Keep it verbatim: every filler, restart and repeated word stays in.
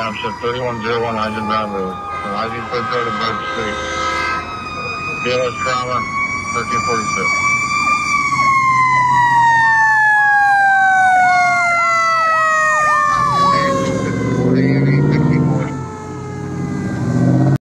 Township, thirty-one oh one Eisenbound Road. From I Z Foot Road to Berks Street. B L S trauma, thirteen forty-six.